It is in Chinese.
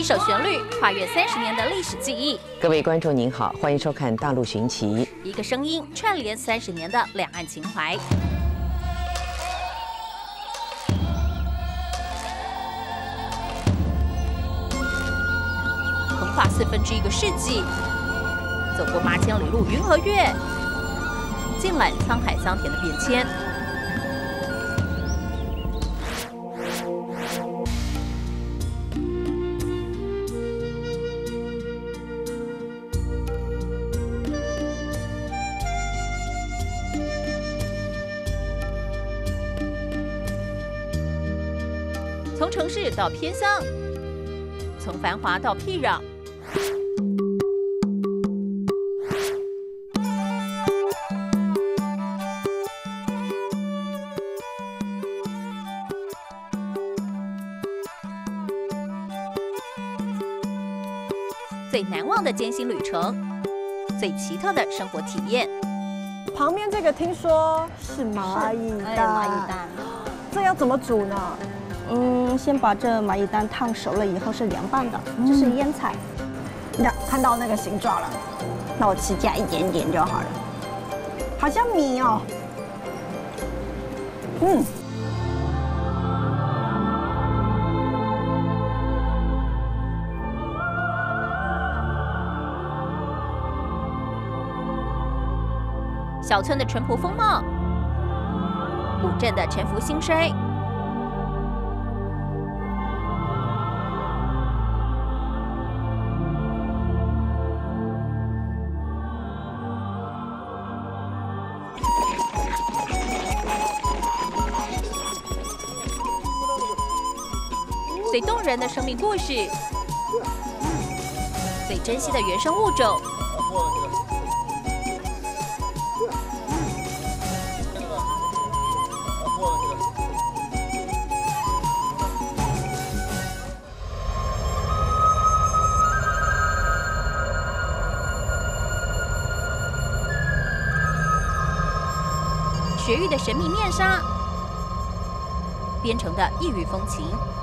一首旋律跨越30年的历史记忆， 各位观众您好，欢迎收看《大陆寻奇》。 一个声音串联30年的两岸情怀。横跨1/4个世纪，走过8千里路云和月，尽览沧海桑田的变迁。从城市到偏乡，从繁华到僻壤，最难忘的艰辛旅程，最奇特的生活体验。 旁边这个听说是蚂蚁蛋， 蚂蚁蛋， 这要怎么煮呢？ 先把这蚂蚁蛋烫熟了以后是凉拌的，这是腌菜。 呀，看到那个形状了， 那我只加一点点就好了。 好像米哦。 小村的淳朴风貌，古镇的沉浮兴衰。最动人的生命故事，最珍惜的原生物种，雪域的神秘面纱，边城的异域风情。